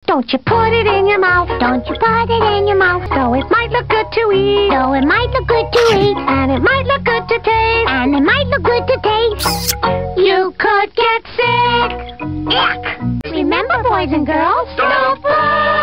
Don't you put it in your mouth. Don't you put it in your mouth. So it might look good to eat. So it might look good to eat. And it might look good to taste. And it might look good to taste. You could get sick. Ick. Remember, boys and girls, don't put